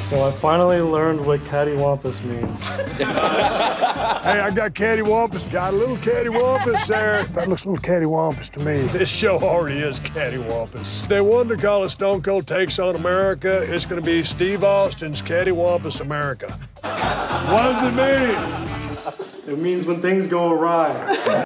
So I finally learned what Caddywhompus means. Hey, I got Caddywhompus. Got a little Caddywhompus there. That looks a little Caddywhompus to me. This show already is Caddywhompus. They wanted to call it Stone Cold Takes on America. It's going to be Steve Austin's Caddywhompus America. What does it mean? It means when things go awry.